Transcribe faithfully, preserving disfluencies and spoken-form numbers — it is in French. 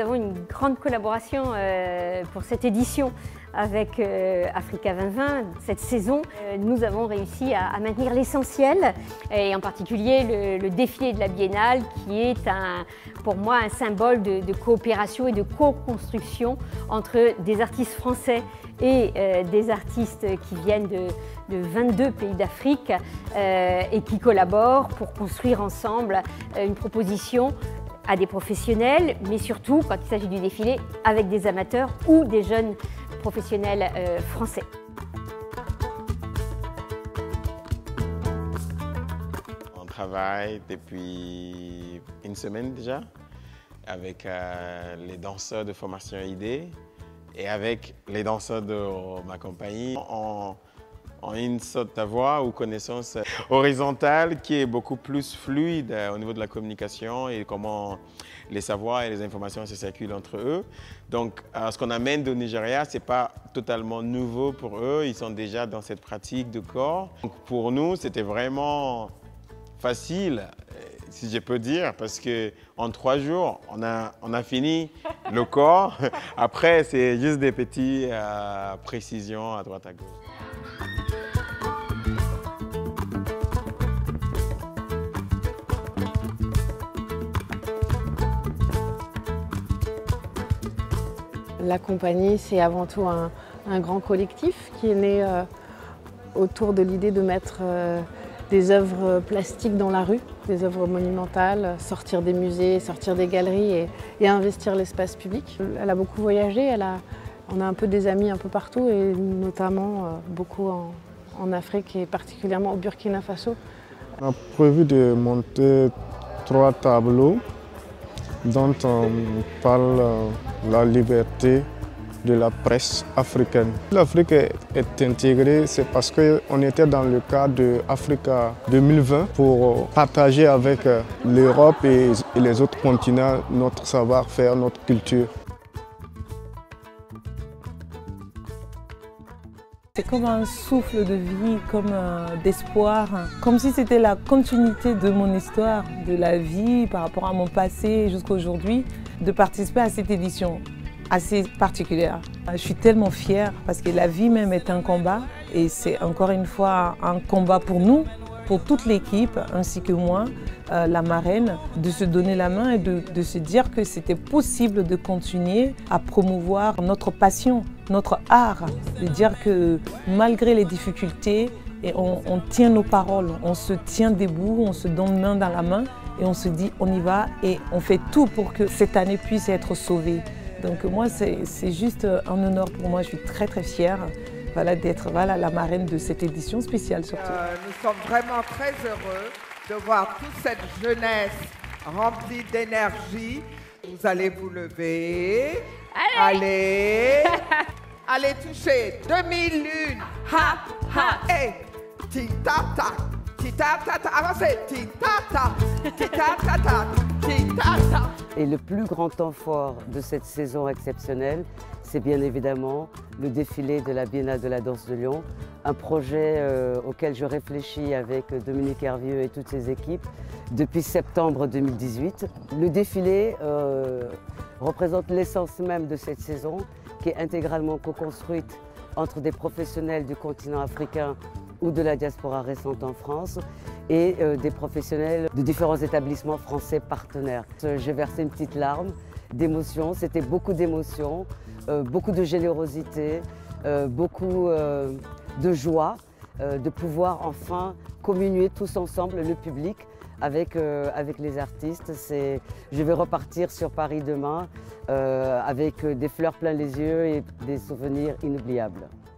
avons une grande collaboration euh, pour cette édition avec euh, Africa vingt vingt. Cette saison, euh, nous avons réussi à, à maintenir l'essentiel, et en particulier le, le défilé de la Biennale, qui est un, pour moi un symbole de, de coopération et de co-construction entre des artistes français et euh, des artistes qui viennent de, de vingt-deux pays d'Afrique euh, et qui collaborent pour construire ensemble euh, une proposition à des professionnels, mais surtout, quand il s'agit du défilé, avec des amateurs ou des jeunes professionnels euh, français. On travaille depuis une semaine déjà avec euh, les danseurs de formation I D et avec les danseurs de ma compagnie. On, on a une sorte de voix ou connaissance horizontale qui est beaucoup plus fluide au niveau de la communication et comment les savoirs et les informations se circulent entre eux. Donc, ce qu'on amène au Nigeria, ce n'est pas totalement nouveau pour eux. Ils sont déjà dans cette pratique de corps. Donc, pour nous, c'était vraiment facile, si je peux dire, parce qu'en trois jours, on a, on a fini le corps. Après, c'est juste des petites euh, précisions à droite à gauche. La compagnie, c'est avant tout un, un grand collectif qui est né euh, autour de l'idée de mettre euh, des œuvres plastiques dans la rue, des œuvres monumentales, sortir des musées, sortir des galeries et, et investir l'espace public. Elle a beaucoup voyagé, elle a, on a un peu des amis un peu partout et notamment euh, beaucoup en, en Afrique et particulièrement au Burkina Faso. On a prévu de monter trois tableaux dont on parle de la liberté de la presse africaine. L'Afrique est intégrée, c'est parce qu'on était dans le cadre de Africa deux mille vingt pour partager avec l'Europe et les autres continents notre savoir-faire, notre culture. C'est comme un souffle de vie, comme euh, d'espoir, comme si c'était la continuité de mon histoire, de la vie par rapport à mon passé jusqu'à aujourd'hui, de participer à cette édition assez particulière. Je suis tellement fière parce que la vie même est un combat et c'est encore une fois un combat pour nous, pour toute l'équipe ainsi que moi, euh, la marraine, de se donner la main et de, de se dire que c'était possible de continuer à promouvoir notre passion, notre art, de dire que malgré les difficultés, et on, on tient nos paroles, on se tient debout, on se donne main dans la main et on se dit on y va et on fait tout pour que cette année puisse être sauvée. Donc moi c'est juste un honneur pour moi, je suis très très fière. Voilà, d'être voilà, la marraine de cette édition spéciale surtout. Euh, nous sommes vraiment très heureux de voir toute cette jeunesse remplie d'énergie. Vous allez vous lever. Allez. Allez, allez toucher. deux mille un. Ha, ha, et. Ti-ta-ta. Ti-ta-ta-ta. Avancez. Ti-ta-ta. Ti-ta-ta-ta. Ti-ta-ta. Et le plus grand temps fort de cette saison exceptionnelle, c'est bien évidemment le défilé de la Biennale de la danse de Lyon, un projet euh, auquel je réfléchis avec Dominique Hervieux et toutes ses équipes depuis septembre deux mille dix-huit. Le défilé euh, représente l'essence même de cette saison, qui est intégralement co-construite entre des professionnels du continent africain ou de la diaspora récente en France et euh, des professionnels de différents établissements français partenaires. J'ai versé une petite larme d'émotion, c'était beaucoup d'émotions, euh, beaucoup de générosité, euh, beaucoup euh, de joie euh, de pouvoir enfin communier tous ensemble, le public, avec, euh, avec les artistes. Je vais repartir sur Paris demain euh, avec des fleurs plein les yeux et des souvenirs inoubliables.